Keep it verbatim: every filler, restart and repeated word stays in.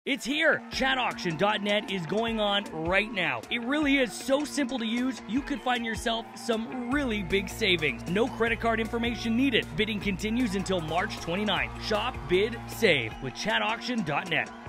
It's here! Chat Auction dot net is going on right now. It really is so simple to use, you could find yourself some really big savings. No credit card information needed. Bidding continues until March twenty-ninth. Shop, bid, save with Chat Auction dot net.